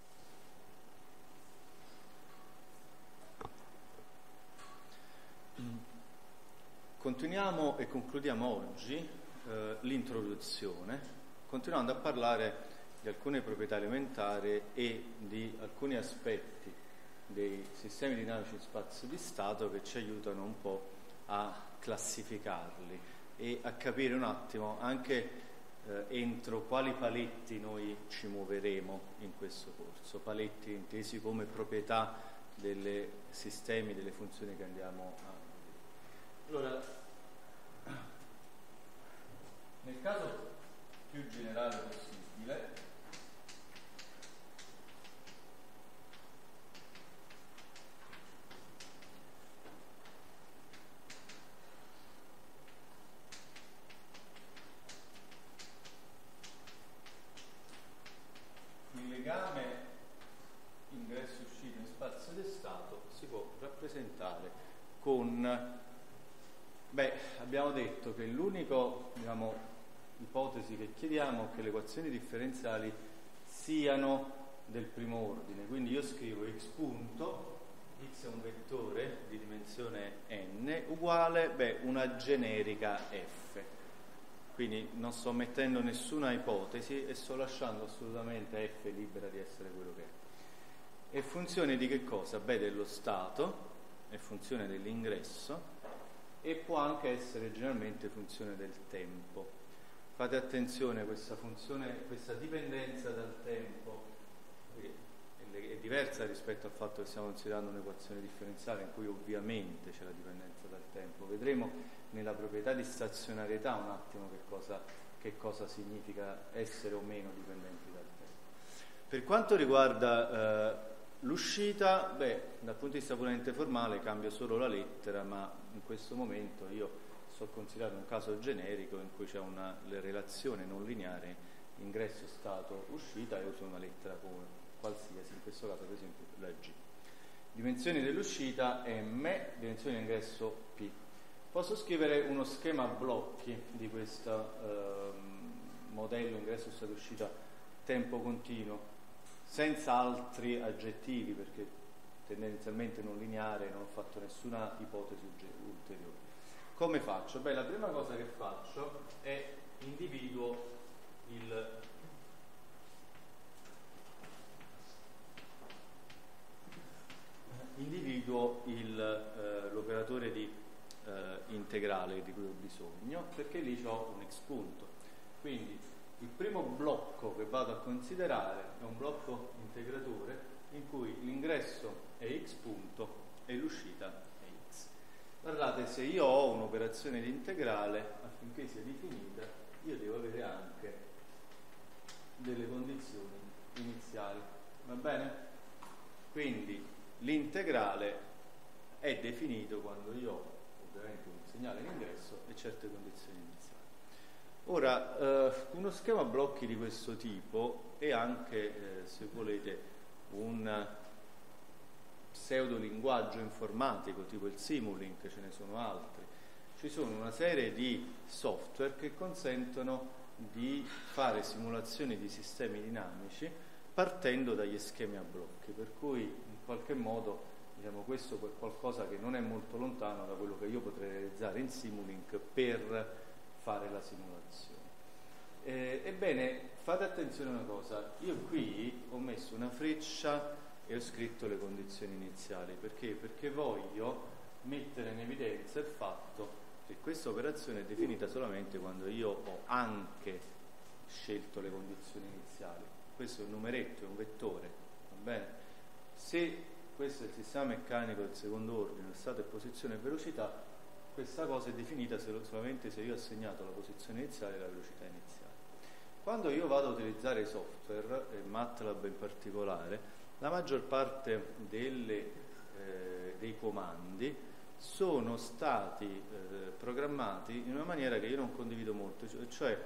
Continuiamo e concludiamo oggi l'introduzione, continuando a parlare di alcune proprietà elementari e di alcuni aspetti dei sistemi dinamici in spazio di stato che ci aiutano un po' a classificarli e a capire un attimo anche entro quali paletti noi ci muoveremo in questo corso, paletti intesi come proprietà dei sistemi, delle funzioni che andiamo a vedere. Allora, nel caso più generale possibile, il legame ingresso-uscita in spazio di stato si può rappresentare con, abbiamo detto che l'unico, ipotesi che chiediamo è che le equazioni differenziali siano del primo ordine, quindi io scrivo x punto, x è un vettore di dimensione n, uguale una generica f. Quindi non sto mettendo nessuna ipotesi e sto lasciando assolutamente f libera di essere quello che è. È funzione di che cosa? Dello stato, è funzione dell'ingresso e può anche essere generalmente funzione del tempo. Fate attenzione, questa funzione, questa dipendenza dal tempo è diversa rispetto al fatto che stiamo considerando un'equazione differenziale in cui ovviamente c'è la dipendenza dal tempo. Vedremo nella proprietà di stazionarietà un attimo che cosa significa essere o meno dipendenti dal tempo. Per quanto riguarda l'uscita, dal punto di vista puramente formale cambia solo la lettera, ma in questo momento io sto considerando un caso generico in cui c'è una relazione non lineare ingresso, stato, uscita e uso una lettera qualsiasi, in questo caso per esempio la G. Dimensioni dell'uscita M, dimensioni dell'ingresso P. Posso scrivere uno schema a blocchi di questo modello ingresso, stato, uscita, tempo continuo, senza altri aggettivi, perché tendenzialmente non lineare, non ho fatto nessuna ipotesi ulteriore. Come faccio? La prima cosa che faccio è individuo l'operatore di integrale di cui ho bisogno, perché lì ho un x punto. Quindi il primo blocco che vado a considerare è un blocco integratore in cui l'ingresso è x punto e l'uscita è x. Guardate, se io ho un'operazione di integrale, affinché sia definita, io devo avere anche delle condizioni iniziali, va bene? Quindi l'integrale è definito quando io ho ovviamente un segnale in ingresso e certe condizioni iniziali. Ora, uno schema a blocchi di questo tipo è anche, se volete, un pseudolinguaggio informatico tipo il Simulink, ce ne sono altri. Ci sono una serie di software che consentono di fare simulazioni di sistemi dinamici partendo dagli schemi a blocchi, per cui in qualche modo questo è qualcosa che non è molto lontano da quello che io potrei realizzare in Simulink per fare la simulazione. Ebbene, fate attenzione a una cosa, io qui ho messo una freccia e ho scritto le condizioni iniziali. Perché? Perché voglio mettere in evidenza il fatto che questa operazione è definita solamente quando io ho anche scelto le condizioni iniziali. Questo è un numeretto, è un vettore, va bene? Se questo è il sistema meccanico del secondo ordine, stato e posizione e velocità, questa cosa è definita solamente se io ho assegnato la posizione iniziale e la velocità iniziale. Quando io vado a utilizzare i software, e MATLAB in particolare, la maggior parte dei comandi sono stati programmati in una maniera che io non condivido molto, cioè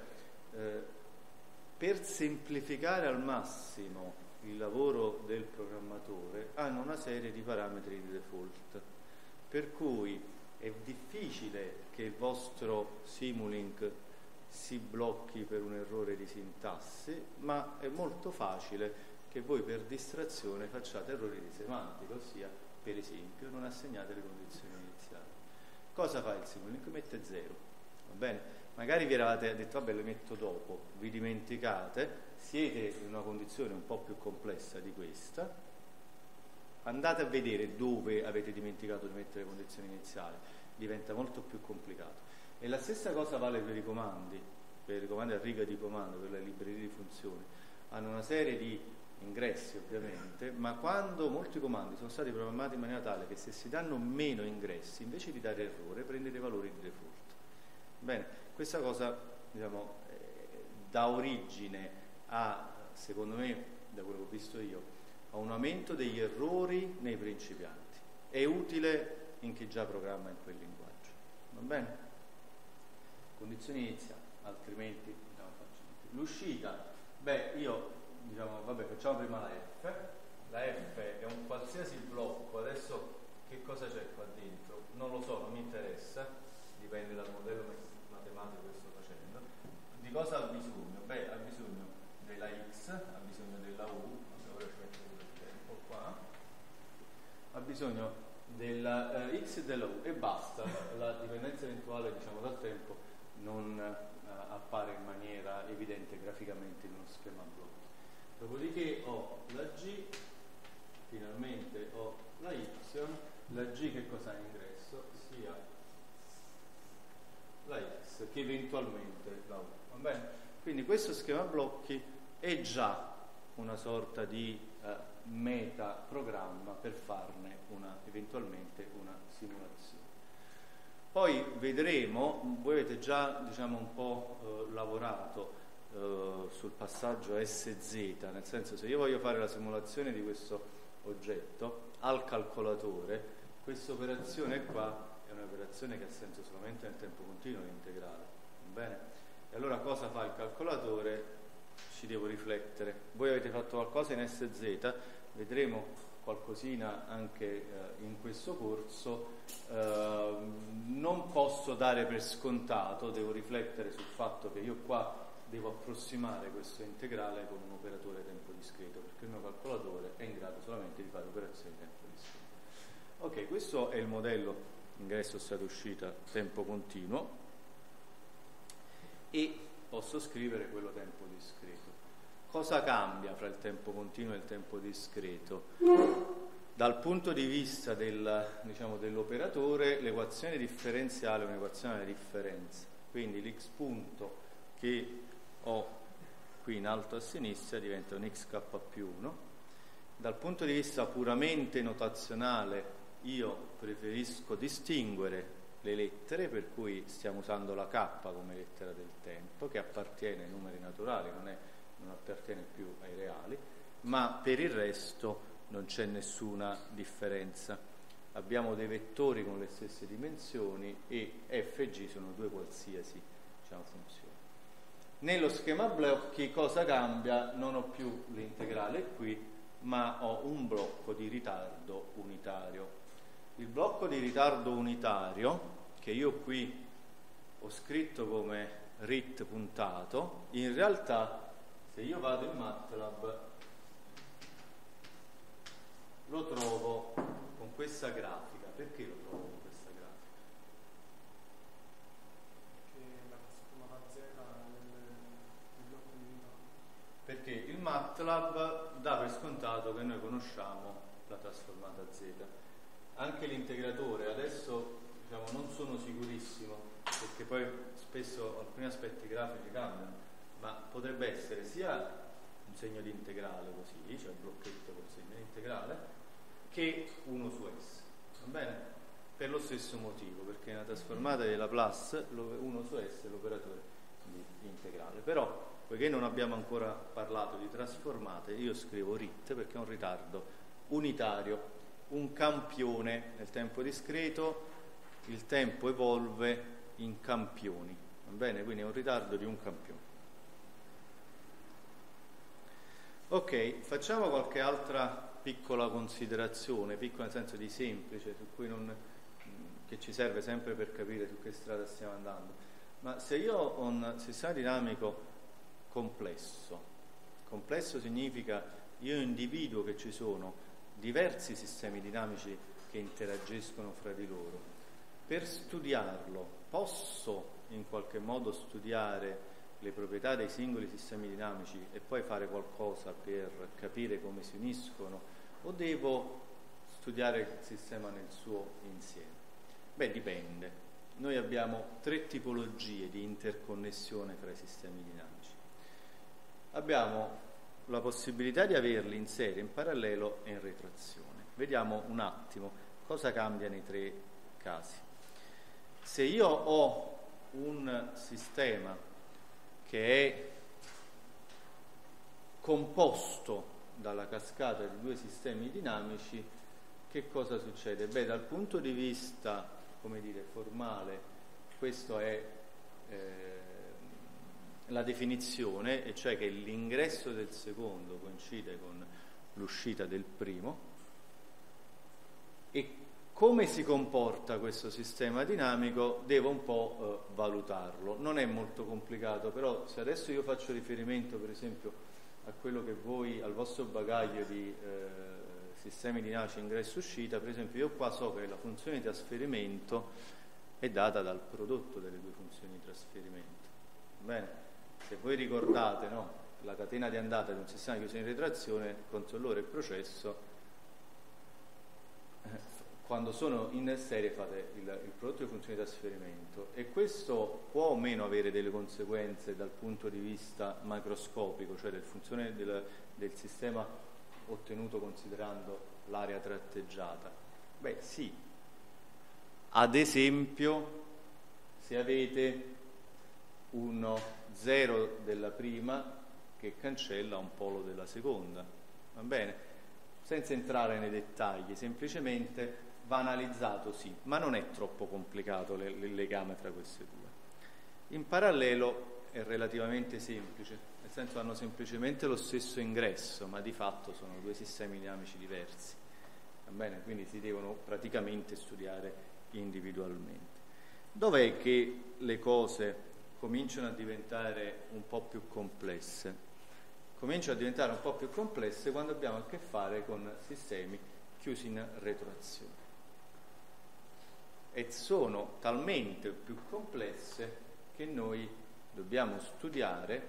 per semplificare al massimo il lavoro del programmatore hanno una serie di parametri di default, per cui è difficile che il vostro Simulink si blocchi per un errore di sintassi, ma è molto facile che voi per distrazione facciate errori di semantica, ossia, per esempio, non assegnate le condizioni iniziali. Cosa fa il Simulink? Mette 0, va bene? Magari vi eravate detto, vabbè, le metto dopo, vi dimenticate, siete in una condizione un po' più complessa di questa, andate a vedere dove avete dimenticato di mettere le condizioni iniziali, diventa molto più complicato. E la stessa cosa vale per i comandi a riga di comando, per le librerie di funzioni. Hanno una serie di ingressi ovviamente, ma quando molti comandi sono stati programmati in maniera tale che se si danno meno ingressi, invece di dare errore, prendete i valori di default. Bene, questa cosa, diciamo, dà origine a, secondo me, da quello che ho visto io, a un aumento degli errori nei principianti. È utile in chi già programma in quel linguaggio. Va bene? Condizioni iniziali, altrimenti l'uscita, facciamo prima la F. La F è un qualsiasi blocco. Adesso che cosa c'è qua dentro? Non lo so, non mi interessa, dipende dal modello matematico che sto facendo. Di cosa ha bisogno? Ha bisogno della X, ha bisogno della U, ora ci metto il tempo qua, ha bisogno della X e della U e basta. La dipendenza eventuale, diciamo, dal tempo non appare in maniera evidente graficamente in uno schema blocchi. Dopodiché ho la G, finalmente ho la Y, la G che cosa ha in ingresso? Sia la X che eventualmente la U. Va bene? Quindi questo schema blocchi è già una sorta di metaprogramma per farne eventualmente una simulazione. Poi vedremo, voi avete già, diciamo, un po' lavorato sul passaggio SZ, nel senso, se io voglio fare la simulazione di questo oggetto al calcolatore, questa operazione qua è un'operazione che ha senso solamente nel tempo continuo, integrale, va bene? E allora cosa fa il calcolatore? Ci devo riflettere. Voi avete fatto qualcosa in SZ, vedremo qualcosina anche in questo corso. Non posso dare per scontato, devo riflettere sul fatto che io qua devo approssimare questo integrale con un operatore tempo discreto, perché il mio calcolatore è in grado solamente di fare operazioni tempo discreto. Ok, questo è il modello ingresso, stata, uscita, tempo continuo, e posso scrivere quello tempo discreto. Cosa cambia fra il tempo continuo e il tempo discreto? Dal punto di vista dell'operatore, l'equazione differenziale è un'equazione alla differenza, quindi l'x punto che ho qui in alto a sinistra diventa un xk più 1. Dal punto di vista puramente notazionale io preferisco distinguere le lettere, per cui stiamo usando la k come lettera del tempo, che appartiene ai numeri naturali, non appartiene più ai reali, ma per il resto non c'è nessuna differenza. Abbiamo dei vettori con le stesse dimensioni e f e g sono due qualsiasi, diciamo, funzioni. Nello schema blocchi cosa cambia? Non ho più l'integrale qui, ma ho un blocco di ritardo unitario. Il blocco di ritardo unitario, che io qui ho scritto come rit puntato, in realtà se io vado in MATLAB lo trovo con questa grafica. Perché lo trovo con questa grafica? Perché la trasformata Z nel blocco di unità. Perché il MATLAB dà per scontato che noi conosciamo la trasformata Z. Anche l'integratore, adesso, diciamo, non sono sicurissimo, perché poi spesso alcuni aspetti grafici cambiano, ma potrebbe essere sia un segno di integrale così, cioè il blocchetto col segno di integrale, che 1 su S, va bene? Per lo stesso motivo, perché nella trasformata di Laplace 1 su S è l'operatore di integrale. Però, poiché non abbiamo ancora parlato di trasformate, io scrivo RIT perché è un ritardo unitario, un campione. Nel tempo discreto il tempo evolve in campioni, va bene? Quindi è un ritardo di un campione. Ok, facciamo qualche altra piccola considerazione, piccola nel senso di semplice, su cui che ci serve sempre per capire su che strada stiamo andando. Ma se io ho un sistema dinamico complesso, complesso significa io individuo che ci sono diversi sistemi dinamici che interagiscono fra di loro. Per studiarlo posso in qualche modo studiare le proprietà dei singoli sistemi dinamici e poi fare qualcosa per capire come si uniscono, o devo studiare il sistema nel suo insieme? Beh, dipende. Noi abbiamo 3 tipologie di interconnessione fra i sistemi dinamici. Abbiamo la possibilità di averli in serie, in parallelo e in retroazione. Vediamo un attimo cosa cambia nei 3 casi. Se io ho un sistema che è composto dalla cascata di 2 sistemi dinamici, che cosa succede? Beh, dal punto di vista, come dire, formale, questo è la definizione, e cioè che l'ingresso del secondo coincide con l'uscita del primo. E come si comporta questo sistema dinamico devo un po' valutarlo. Non è molto complicato, però se adesso io faccio riferimento per esempio a quello che voi, al vostro bagaglio di sistemi dinamici ingresso-uscita, per esempio io qua so che la funzione di trasferimento è data dal prodotto delle 2 funzioni di trasferimento. Bene? Se voi ricordate, no, la catena di andata di un sistema chiuso in retroazione, il controllore e il processo, quando sono in serie fate il prodotto di funzioni di trasferimento, e questo può o meno avere delle conseguenze dal punto di vista macroscopico, cioè del funzione del sistema ottenuto considerando l'area tratteggiata. Beh, sì. Ad esempio, se avete uno 0 della prima che cancella un polo della seconda, va bene? Senza entrare nei dettagli, semplicemente va analizzato, sì, ma non è troppo complicato il legame tra queste 2. In parallelo è relativamente semplice, nel senso hanno semplicemente lo stesso ingresso, ma di fatto sono 2 sistemi dinamici diversi, va bene? Quindi si devono praticamente studiare individualmente. Dov'è che le cose cominciano a diventare un po' più complesse? Cominciano a diventare un po' più complesse quando abbiamo a che fare con sistemi chiusi in retroazione. E sono talmente più complesse che noi dobbiamo studiare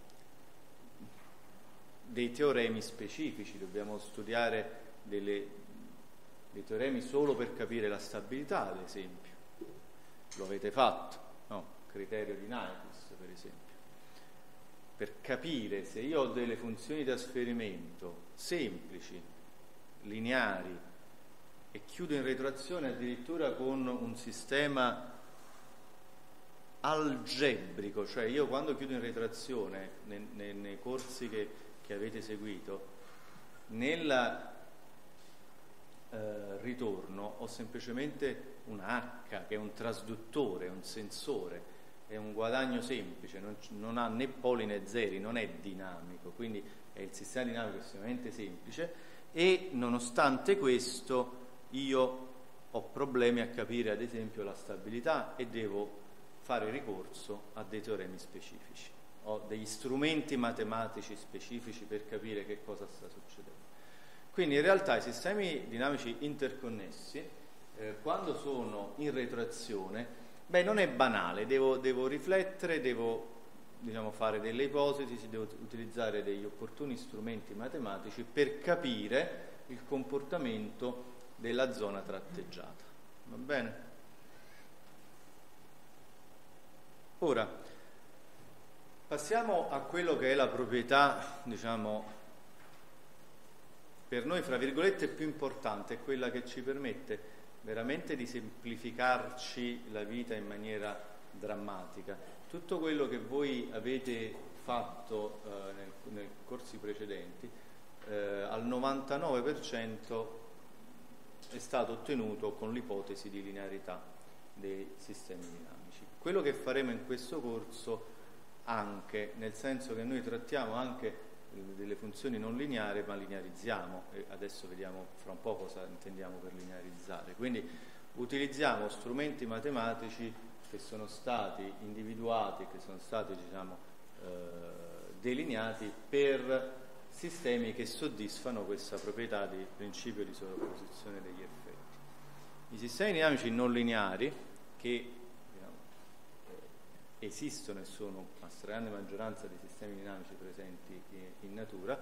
dei teoremi specifici, dobbiamo studiare dei teoremi solo per capire la stabilità, ad esempio. Lo avete fatto, no? Criterio di Nyquist, per esempio. Per capire se io ho delle funzioni di trasferimento semplici, lineari, e chiudo in retroazione addirittura con un sistema algebrico, cioè io quando chiudo in retroazione nei corsi che avete seguito, nel ritorno ho semplicemente una H che è un trasduttore, un sensore, è un guadagno semplice, non ha né poli né zeri, non è dinamico, quindi è il sistema dinamico estremamente semplice, e nonostante questo io ho problemi a capire ad esempio la stabilità e devo fare ricorso a dei teoremi specifici. Ho degli strumenti matematici specifici per capire che cosa sta succedendo. Quindi in realtà i sistemi dinamici interconnessi, quando sono in retroazione, non è banale, devo riflettere, devo fare delle ipotesi, devo utilizzare degli opportuni strumenti matematici per capire il comportamento della zona tratteggiata. Va bene? Ora, passiamo a quello che è la proprietà, per noi, fra virgolette, più importante, è quella che ci permette veramente di semplificarci la vita in maniera drammatica. Tutto quello che voi avete fatto nei corsi precedenti, al 99% è stato ottenuto con l'ipotesi di linearità dei sistemi dinamici. Quello che faremo in questo corso anche, nel senso che noi trattiamo anche delle funzioni non lineari, ma linearizziamo, e adesso vediamo fra un po' cosa intendiamo per linearizzare. Quindi utilizziamo strumenti matematici che sono stati individuati, che sono stati delineati per sistemi che soddisfano questa proprietà di principio di sovrapposizione degli effetti. I sistemi dinamici non lineari, che esistono e sono la stragrande maggioranza dei sistemi dinamici presenti in natura,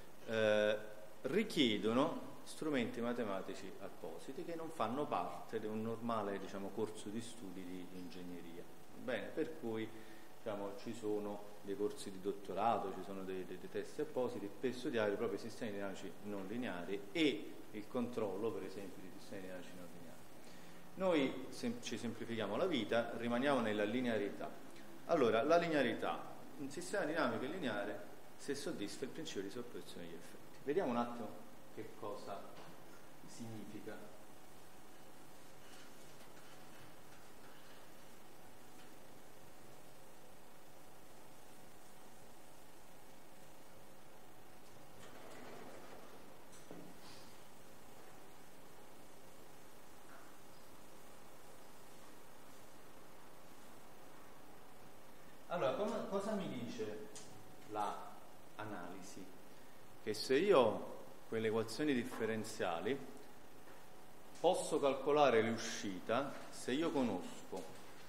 richiedono strumenti matematici appositi che non fanno parte di un normale, corso di studi di ingegneria. Bene, per cui ci sono dei corsi di dottorato, ci sono dei testi appositi per studiare proprio i sistemi dinamici non lineari e il controllo, per esempio, di sistemi dinamici non lineari. Noi ci semplifichiamo la vita, rimaniamo nella linearità. Allora, la linearità, un sistema dinamico e lineare, se soddisfa il principio di sovrapposizione degli effetti. Vediamo un attimo che cosa significa. Allora, cosa mi dice l'analisi? Che se io ho quelle equazioni differenziali posso calcolare l'uscita se io conosco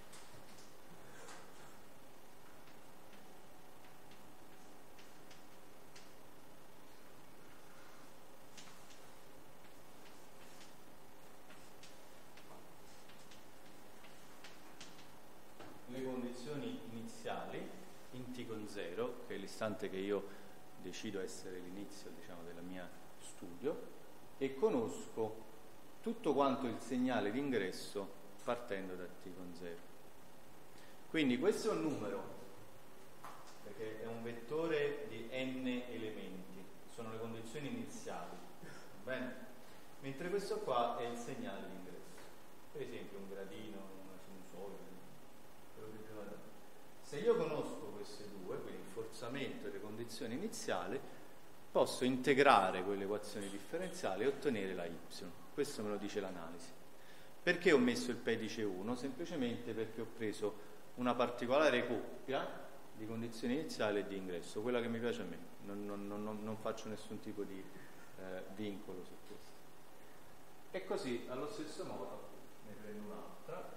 le condizioni iniziali in t con 0, che è l'istante che io decido essere l'inizio, della mia studio, e conosco tutto quanto il segnale d'ingresso partendo da t con 0. Quindi questo è un numero, perché è un vettore di n elementi, sono le condizioni iniziali, va bene? Mentre questo qua è il segnale d'ingresso, per esempio un gradino, una sinusoide, quello che vi vada. Se io conosco queste due, quindi il forzamento e le condizioni iniziali, posso integrare quelle equazioni differenziali e ottenere la y. Questo me lo dice l'analisi. Perché ho messo il pedice 1? Semplicemente perché ho preso una particolare coppia di condizioni iniziali e di ingresso, quella che mi piace a me. Non faccio nessun tipo di vincolo su questo. E così, allo stesso modo, ne prendo un'altra.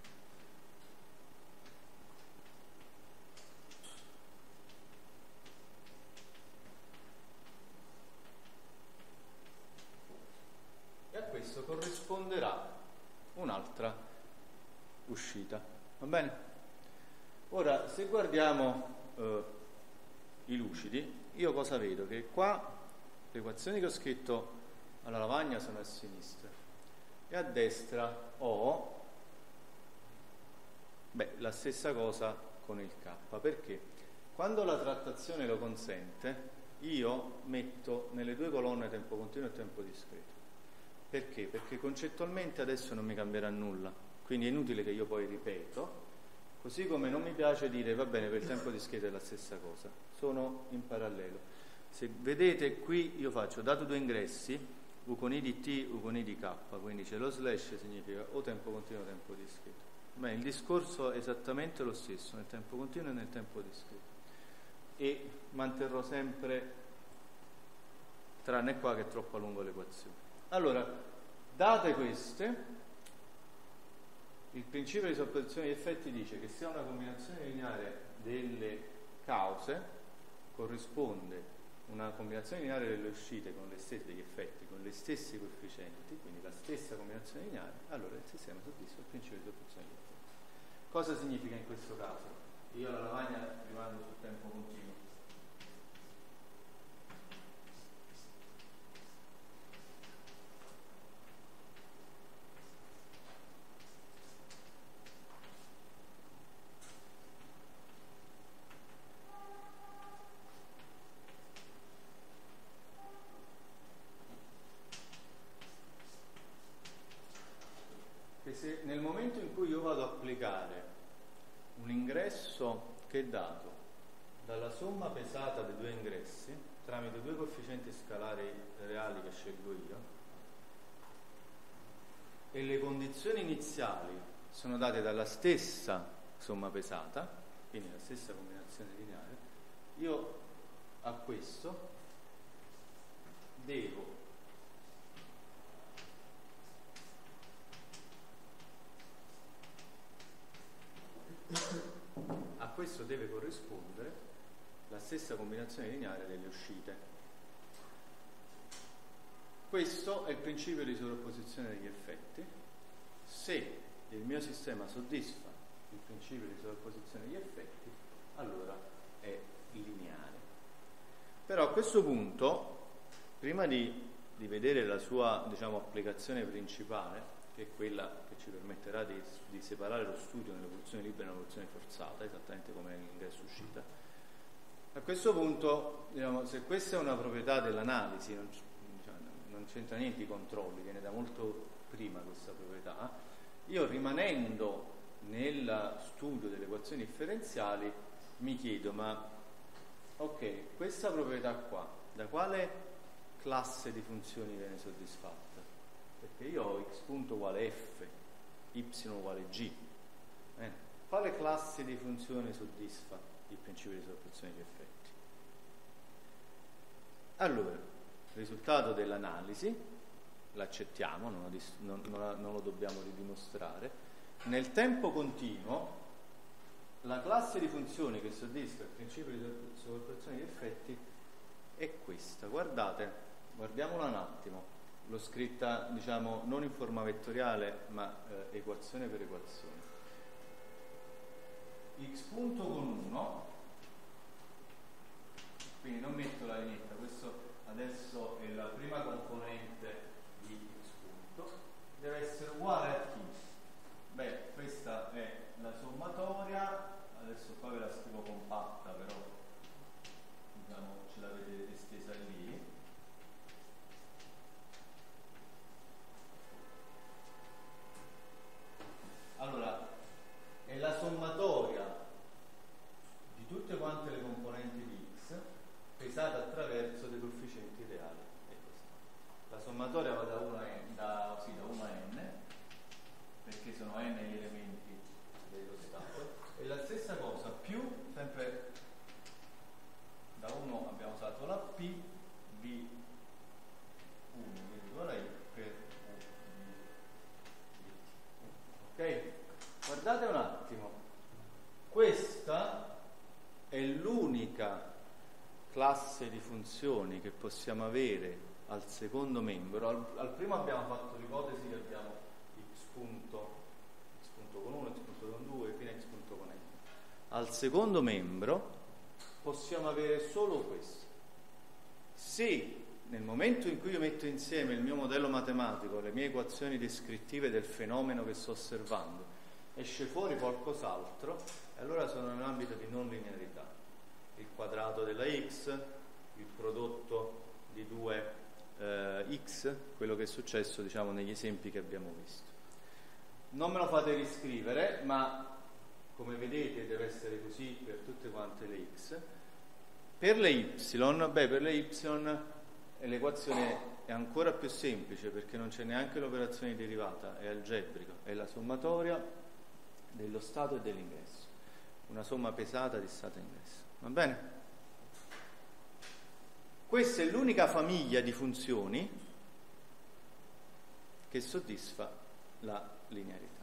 Questo corrisponderà un'altra uscita, va bene? Ora, se guardiamo i lucidi, io cosa vedo? Che qua le equazioni che ho scritto alla lavagna sono a sinistra e a destra ho la stessa cosa con il K, perché quando la trattazione lo consente io metto nelle due colonne tempo continuo e tempo discreto. Perché? Perché concettualmente adesso non mi cambierà nulla, quindi è inutile che io poi ripeto, così come non mi piace dire va bene, per il tempo discreto è la stessa cosa, sono in parallelo. Se vedete qui io faccio dato due ingressi, u con i di t, u con i di k, quindi c'è lo slash, significa o tempo continuo o tempo discreto. Bene, il discorso è esattamente lo stesso nel tempo continuo e nel tempo discreto, e manterrò sempre, tranne qua che è troppo a lungo l'equazione. Allora, date queste, il principio di sovrapposizione degli effetti dice che se a una combinazione lineare delle cause corrisponde una combinazione lineare delle uscite con le stesse, degli effetti con le stesse coefficienti, quindi la stessa combinazione lineare, allora il sistema soddisfa il principio di sovrapposizione degli effetti. Cosa significa in questo caso? Io la lavagna rimando sul tempo continuo. Se nel momento in cui io vado ad applicare un ingresso che è dato dalla somma pesata dei due ingressi tramite due coefficienti scalari reali che scelgo io e le condizioni iniziali sono date dalla stessa somma pesata, quindi la stessa combinazione lineare, io a questo devo deve corrispondere la stessa combinazione lineare delle uscite. Questo è il principio di sovrapposizione degli effetti. Se il mio sistema soddisfa il principio di sovrapposizione degli effetti, allora è lineare. Però a questo punto, prima di vedere la sua, diciamo, applicazione principale, che è quella che ci permetterà di separare lo studio nell'evoluzione libera e nell'evoluzione forzata, esattamente come nell'ingresso-uscita, a questo punto, diciamo, se questa è una proprietà dell'analisi, non c'entra niente i controlli, viene da molto prima questa proprietà, io rimanendo nel studio delle equazioni differenziali mi chiedo, ma ok, questa proprietà qua, da quale classe di funzioni viene soddisfatta? Perché io ho x punto uguale f, y uguale g. Quale classe di funzione soddisfa il principio di sovrapposizione degli effetti? Allora, il risultato dell'analisi l'accettiamo, non lo dobbiamo ridimostrare. Nel tempo continuo la classe di funzioni che soddisfa il principio di sovrapposizione degli effetti è questa. Guardiamola un attimo. L'ho scritta, diciamo, non in forma vettoriale, ma equazione per equazione. X punto con 1, quindi non metto la lineetta, questo adesso è la prima componente di x punto, deve essere uguale a chi? Beh, questa è la sommatoria, adesso qua ve la scrivo compatta, però diciamo ce l'avete estesa lì. Allora, è la sommatoria di tutte quante le componenti di x pesata attraverso dei coefficienti reali. È questa. La sommatoria va da 1 a n, perché sono n gli elementi dello stato, e la stessa cosa più, sempre da 1 abbiamo usato la p, b 1 virgola i per u. Ok? Guardate un attimo, questa è l'unica classe di funzioni che possiamo avere al secondo membro. Al primo abbiamo fatto l'ipotesi che abbiamo x punto con 1, x punto con 2, fino a x punto con n. Al secondo membro possiamo avere solo questo. Se nel momento in cui io metto insieme il mio modello matematico, le mie equazioni descrittive del fenomeno che sto osservando, esce fuori qualcos'altro, e allora sono in un ambito di non linearità. Il quadrato della x, il prodotto di 2 x, quello che è successo, diciamo, negli esempi che abbiamo visto. Non me lo fate riscrivere, ma come vedete deve essere così per tutte quante le x. Per le y, per le y l'equazione è ancora più semplice, perché non c'è neanche l'operazione di derivata, è algebrico, è la sommatoria dello stato e dell'ingresso, una somma pesata di stato e ingresso. Va bene? Questa è l'unica famiglia di funzioni che soddisfa la linearità.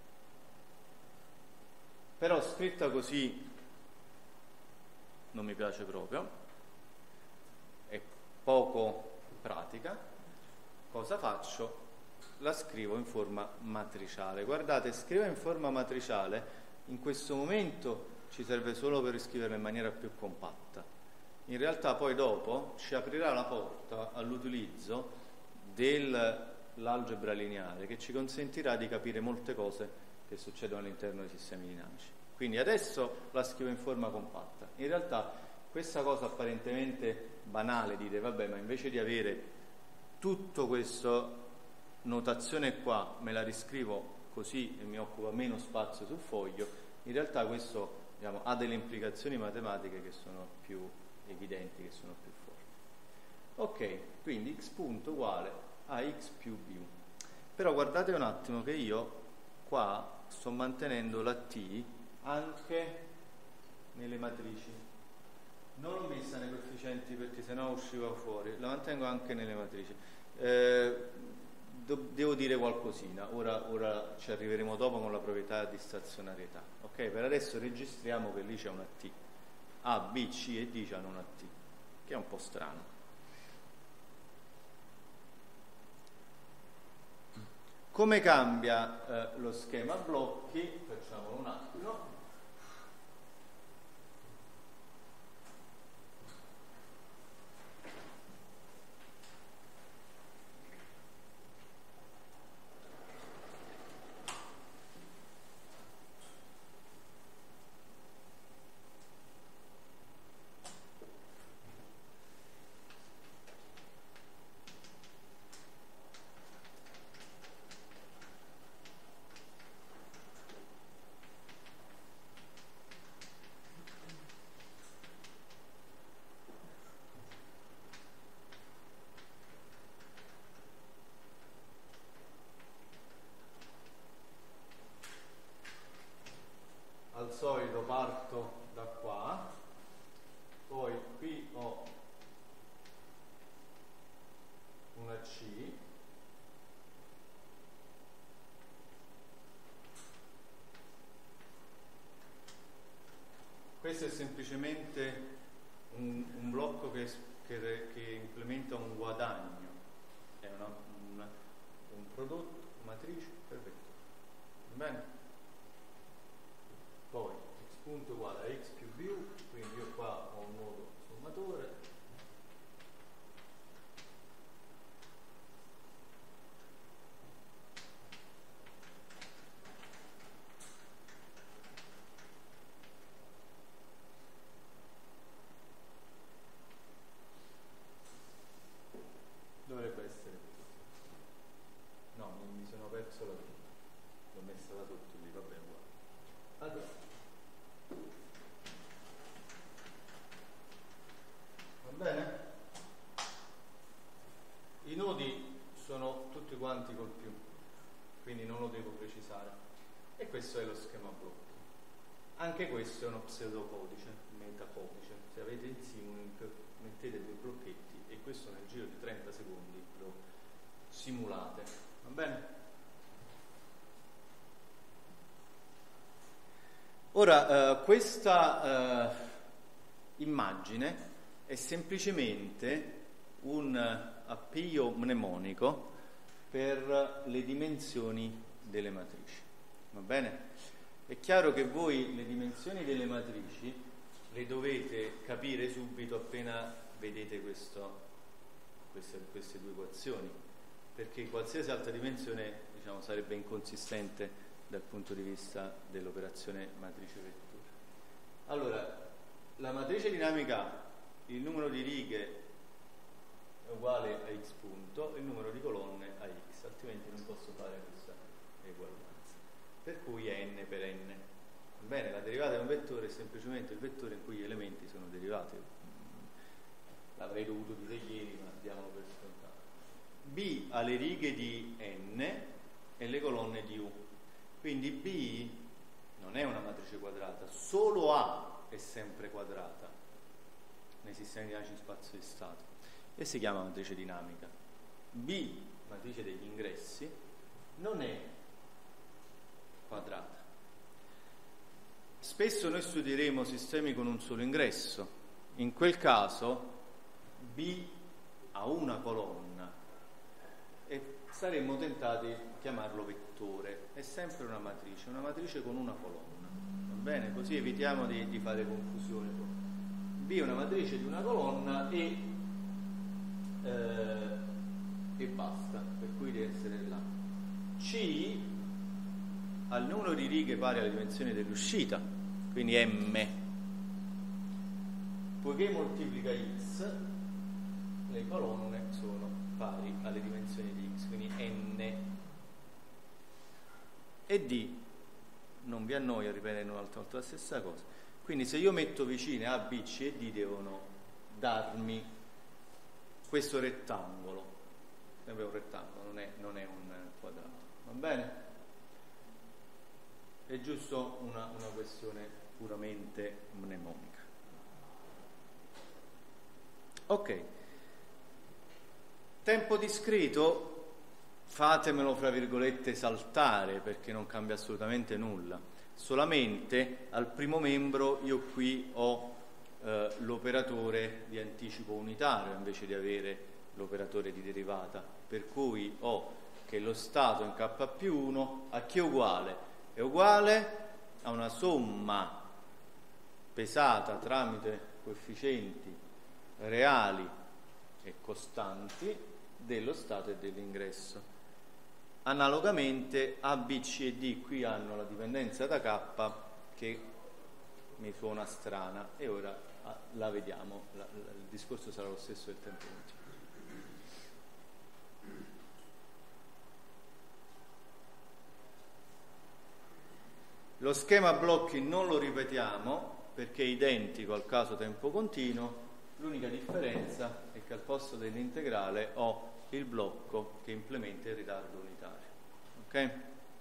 Però scritta così non mi piace proprio, è poco pratica. Cosa faccio? La scrivo in forma matriciale. Guardate, scrivere in forma matriciale in questo momento ci serve solo per riscriverla in maniera più compatta. In realtà poi dopo ci aprirà la porta all'utilizzo dell'algebra lineare, che ci consentirà di capire molte cose che succedono all'interno dei sistemi dinamici. Quindi adesso la scrivo in forma compatta. In realtà questa cosa apparentemente banale, dite vabbè, ma invece di avere tutto questo notazione qua, me la riscrivo così e mi occupa meno spazio sul foglio. In realtà questo, diciamo, ha delle implicazioni matematiche che sono più evidenti, che sono più forti. Ok, quindi x punto uguale a x più b1. Però guardate un attimo che io qua sto mantenendo la t anche nelle matrici. non l'ho messa nei coefficienti perché sennò usciva fuori, la mantengo anche nelle matrici. Devo dire qualcosina, ora ci arriveremo dopo con la proprietà di stazionarietà. Ok, per adesso registriamo che lì c'è una T. A, B, C e D hanno una T, che è un po' strano. Come cambia lo schema blocchi? Facciamolo un attimo. Al solito parto da qua, poi qui ho una C, questo è semplicemente un blocco che implementa un guadagno, è un prodotto, matrice, perfetto, va bene? Poi x punto uguale a x più b, quindi io qua ho un nodo sommatore, dovrebbe essere questo. No, mi sono perso la prima, l'ho messa da sotto lì, va bene, guarda. Allora, va bene? I nodi sono tutti quanti col più, quindi non lo devo precisare. E questo è lo schema blocchi. Anche questo è uno pseudocodice, metacodice. Se avete in Simulink mettete due blocchetti e questo nel giro di 30 secondi lo simulate. Va bene? Ora, questa immagine è semplicemente un appiglio mnemonico per le dimensioni delle matrici. Va bene? È chiaro che voi le dimensioni delle matrici le dovete capire subito appena vedete queste due equazioni, perché qualsiasi altra dimensione, diciamo, sarebbe inconsistente dal punto di vista dell'operazione matrice-vettura. Allora, la matrice dinamica A, il numero di righe è uguale a x punto e il numero di colonne a x, altrimenti non posso fare questa eguaglianza. Per cui è n per n. Bene, la derivata di un vettore è semplicemente il vettore in cui gli elementi sono derivati. L'avrei dovuto dire ieri, ma diamolo per scontato. B ha le righe di n e le colonne di u. Quindi B non è una matrice quadrata, solo A è sempre quadrata nei sistemi dinamici in spazio di stato e si chiama matrice dinamica. B, matrice degli ingressi, non è quadrata. Spesso noi studieremo sistemi con un solo ingresso. In quel caso B ha una colonna e saremmo tentati di chiamarlo vettore. È sempre una matrice con una colonna. Va bene? Così evitiamo di fare confusione. B è una matrice di una colonna e basta, per cui deve essere là. C ha il numero di righe pari alla dimensione dell'uscita, quindi M. Poiché moltiplica x, le colonne sono pari alle dimensioni di x, quindi n. E D non vi annoia ripetere un'altra volta la stessa cosa. Quindi se io metto vicine A, B, C e D devono darmi questo rettangolo. Sempre un rettangolo, non è un quadrato. Va bene? È giusto una questione puramente mnemonica. Ok. Tempo discreto, fatemelo fra virgolette saltare perché non cambia assolutamente nulla. Solamente al primo membro io qui ho l'operatore di anticipo unitario invece di avere l'operatore di derivata, per cui ho che lo stato in k più 1 a chi è uguale? È uguale a una somma pesata tramite coefficienti reali e costanti dello stato e dell'ingresso. Analogamente A, B, C e D qui hanno la dipendenza da K che mi suona strana e ora la vediamo, il discorso sarà lo stesso del tempo continuo. Lo schema blocchi non lo ripetiamo perché è identico al caso tempo continuo, l'unica differenza è che al posto dell'integrale ho il blocco che implementa il ritardo unitario. Ok?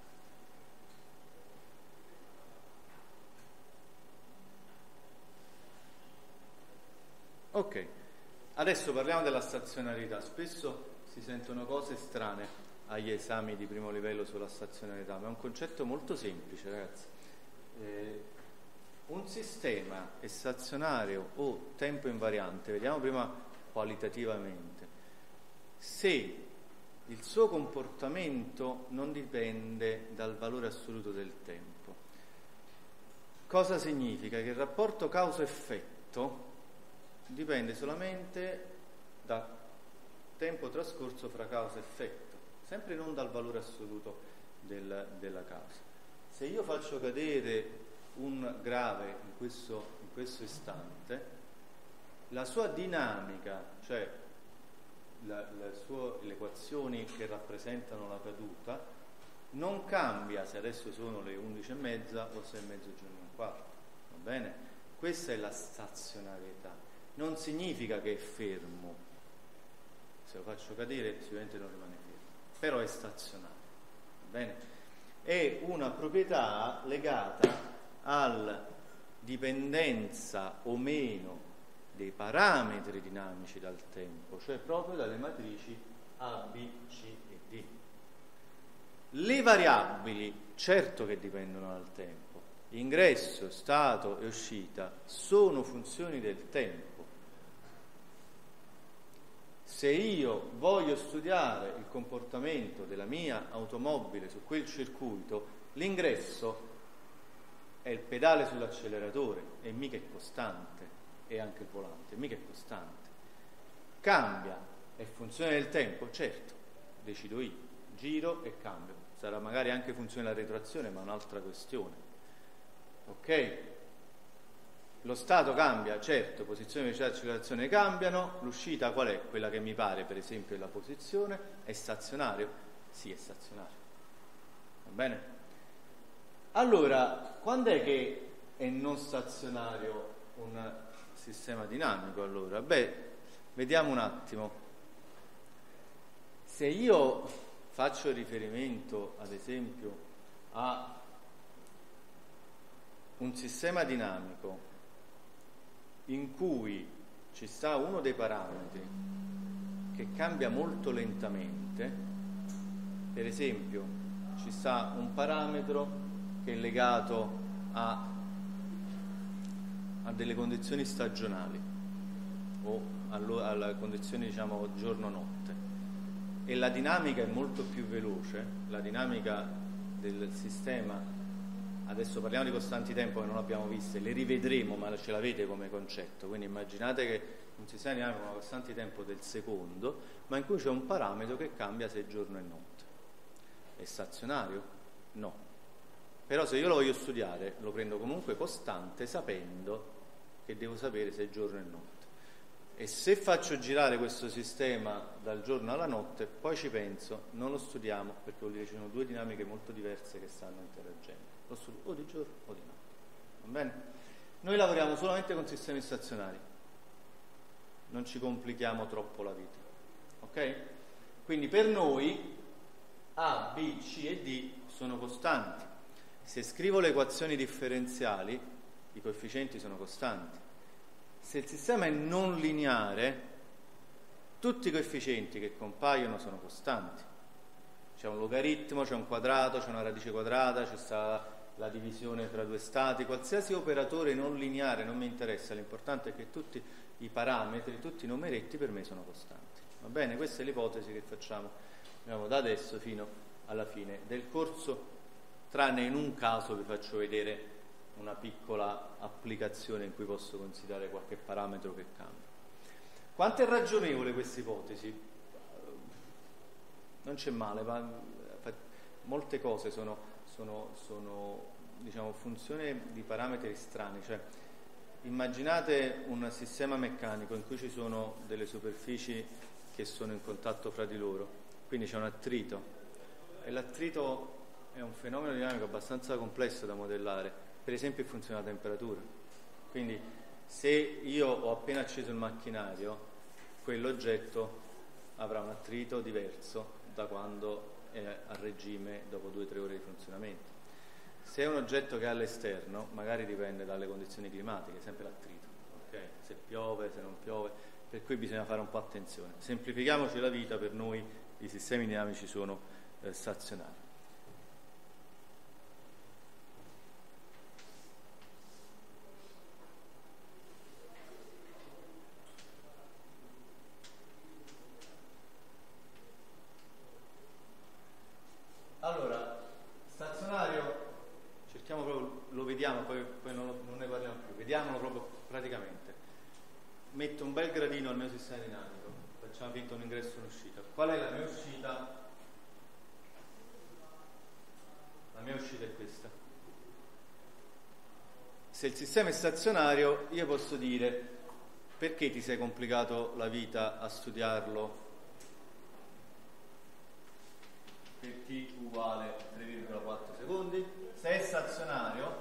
Ok, adesso parliamo della stazionarietà. Spesso si sentono cose strane agli esami di primo livello sulla stazionarietà, ma è un concetto molto semplice, ragazzi. Un sistema è stazionario o tempo invariante, vediamo prima qualitativamente, se il suo comportamento non dipende dal valore assoluto del tempo. Cosa significa? Che il rapporto causa-effetto dipende solamente da tempo trascorso fra causa e effetto, sempre non dal valore assoluto della causa. Se io faccio cadere un grave in questo istante, la sua dinamica, cioè le equazioni che rappresentano la caduta, non cambia se adesso sono le 11:30 o se è mezzogiorno e un quarto, va bene? Questa è la stazionarietà. Non significa che è fermo, se lo faccio cadere sicuramente non rimane fermo, però è stazionario, va bene? È una proprietà legata alla dipendenza o meno dei parametri dinamici dal tempo, cioè proprio dalle matrici A, B, C e D. Le variabili, certo che dipendono dal tempo, ingresso, stato e uscita sono funzioni del tempo. Se io voglio studiare il comportamento della mia automobile su quel circuito, l'ingresso è il pedale sull'acceleratore e mica è costante, e anche il volante, mica è costante. Cambia, è funzione del tempo? Certo, decido io, giro e cambio. Sarà magari anche funzione della retroazione, ma è un'altra questione. Ok? Lo stato cambia, certo, posizione, velocità e accelerazione cambiano, l'uscita qual è? Quella che mi pare, per esempio, è la posizione, è stazionario? Sì, è stazionario. Va bene? Allora, quando è che è non stazionario un sistema dinamico? Allora, vediamo un attimo. Se io faccio riferimento, ad esempio, a un sistema dinamico in cui ci sta uno dei parametri che cambia molto lentamente, per esempio ci sta un parametro che è legato a delle condizioni stagionali o alle condizioni, diciamo, giorno-notte, e la dinamica è molto più veloce, la dinamica del sistema. Adesso parliamo di costanti tempo che non abbiamo viste, le rivedremo, ma ce l'avete come concetto. Quindi immaginate che un sistema dinamico ha una costanti tempo del secondo, ma in cui c'è un parametro che cambia se è giorno e notte. È stazionario? No. Però se io lo voglio studiare, lo prendo comunque costante, sapendo che devo sapere se è giorno e notte. E se faccio girare questo sistema dal giorno alla notte, poi ci penso, non lo studiamo, perché vuol dire che ci sono due dinamiche molto diverse che stanno interagendo. Lo studio o di giorno o di notte. Va bene? Noi lavoriamo solamente con sistemi stazionari, non ci complichiamo troppo la vita. Ok? Quindi per noi A, B, C e D sono costanti. Se scrivo le equazioni differenziali, i coefficienti sono costanti. Se il sistema è non lineare, Tutti i coefficienti che compaiono sono costanti. C'è un logaritmo, c'è un quadrato, c'è una radice quadrata, c'è sta la divisione tra due stati, qualsiasi operatore non lineare non mi interessa, l'importante è che tutti i parametri, tutti i numeretti per me sono costanti. Va bene? Questa è l'ipotesi che facciamo, diciamo, da adesso fino alla fine del corso, tranne in un caso vi faccio vedere una piccola applicazione in cui posso considerare qualche parametro che cambia. Quanto è ragionevole questa ipotesi? Non c'è male, ma molte cose sono diciamo, funzione di parametri strani, cioè immaginate un sistema meccanico in cui ci sono delle superfici che sono in contatto fra di loro, quindi c'è un attrito e l'attrito è un fenomeno dinamico abbastanza complesso da modellare, per esempio in funzione della temperatura. Quindi se io ho appena acceso il macchinario, quell'oggetto avrà un attrito diverso da quando è a regime dopo 2 o 3 ore di funzionamento. Se è un oggetto che è all'esterno, magari dipende dalle condizioni climatiche, sempre l'attrito, okay? Se piove, se non piove, per cui bisogna fare un po' attenzione. Semplifichiamoci la vita, per noi i sistemi dinamici sono stazionari. Allora, stazionario, cerchiamo proprio, lo vediamo, poi non ne parliamo più, vediamolo proprio praticamente. Metto un bel gradino al mio sistema dinamico, facciamo finta un ingresso e un'uscita. Qual è la mia uscita? La mia uscita è questa. Se il sistema è stazionario, io posso dire: perché ti sei complicato la vita a studiarlo per t uguale 3,4 secondi? Se è stazionario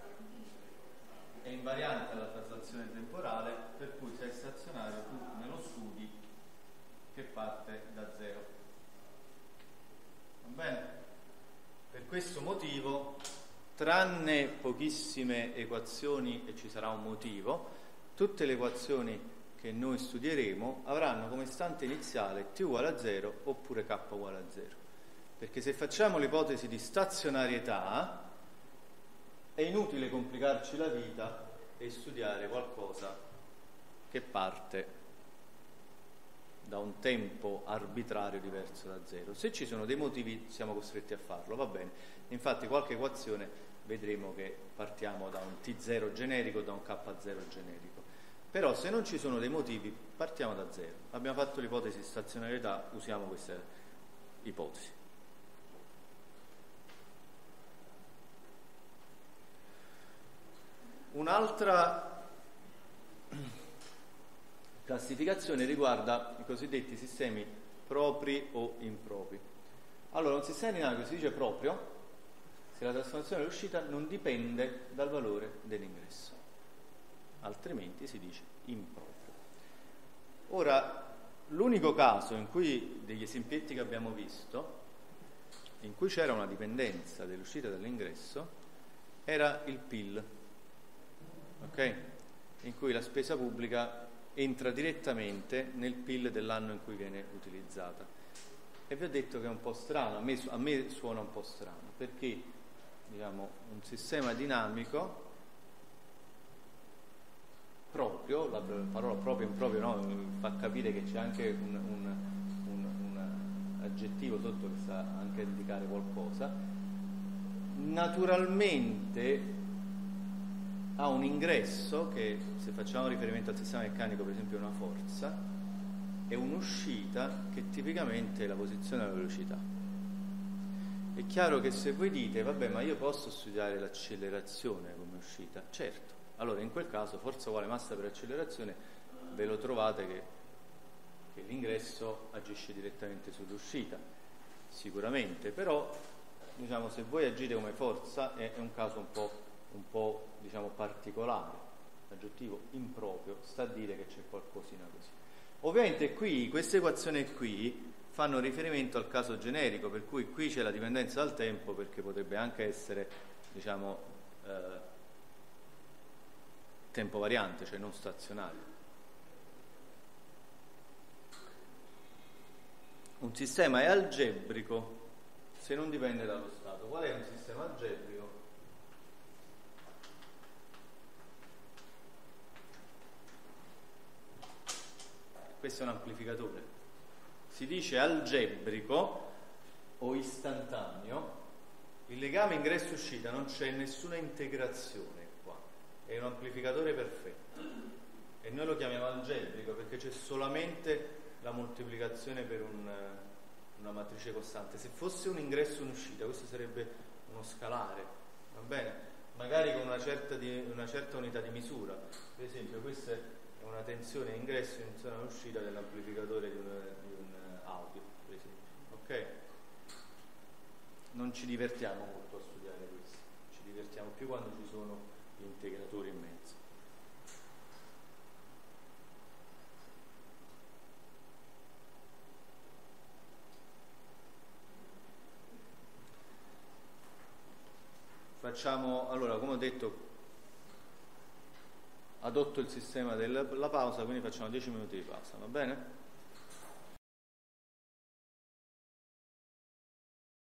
è invariante alla traslazione temporale, per cui se è stazionario tu me lo studi che parte da 0. Va bene? Per questo motivo, tranne pochissime equazioni, e ci sarà un motivo, tutte le equazioni che noi studieremo avranno come istante iniziale t uguale a 0 oppure k uguale a 0. Perché se facciamo l'ipotesi di stazionarietà è inutile complicarci la vita e studiare qualcosa che parte da un tempo arbitrario diverso da 0. Se ci sono dei motivi siamo costretti a farlo, va bene. Infatti qualche equazione vedremo che partiamo da un t0 generico, da un k0 generico. Però se non ci sono dei motivi partiamo da 0. Abbiamo fatto l'ipotesi di stazionarietà, usiamo questa ipotesi. Un'altra classificazione riguarda i cosiddetti sistemi propri o impropri. Allora, un sistema dinamico si dice proprio se la trasformazione dell'uscita non dipende dal valore dell'ingresso, altrimenti si dice improprio. Ora, l'unico caso in cui, degli esempietti che abbiamo visto, in cui c'era una dipendenza dell'uscita dall'ingresso, era il PIL. Ok? In cui la spesa pubblica entra direttamente nel PIL dell'anno in cui viene utilizzata. E vi ho detto che è un po' strano, a me suona un po' strano, perché diciamo un sistema dinamico proprio, la parola proprio improprio no, fa capire che c'è anche un aggettivo sotto che sta anche a indicare qualcosa, naturalmente ha un ingresso che, se facciamo riferimento al sistema meccanico, per esempio, è una forza, e un'uscita che tipicamente è la posizione della velocità. È chiaro che se voi dite, vabbè, ma io posso studiare l'accelerazione come uscita, certo, allora in quel caso forza uguale massa per accelerazione, ve lo trovate che l'ingresso agisce direttamente sull'uscita, sicuramente, però diciamo, se voi agite come forza è un caso un po' diciamo particolare, l'aggettivo improprio sta a dire che c'è qualcosina così. Ovviamente qui, queste equazioni qui fanno riferimento al caso generico, per cui qui c'è la dipendenza dal tempo, perché potrebbe anche essere, diciamo, tempo variante, cioè non stazionario. un sistema è algebrico se non dipende dallo stato. Qual è un sistema algebrico? Questo è un amplificatore. Si dice algebrico o istantaneo, il legame ingresso-uscita, non c'è nessuna integrazione qua, è un amplificatore perfetto. E noi lo chiamiamo algebrico perché c'è solamente la moltiplicazione per una matrice costante. Se fosse un ingresso e un'uscita, questo sarebbe uno scalare, va bene? Magari con una certa unità di misura. Per esempio, questa è una tensione ingresso e tensione uscita dell'amplificatore di un audio, per esempio. Ok? Non ci divertiamo molto a studiare questo, ci divertiamo più quando ci sono gli integratori in mezzo. Facciamo, allora, come ho detto, adotto il sistema della pausa, quindi facciamo 10 minuti di pausa, va bene?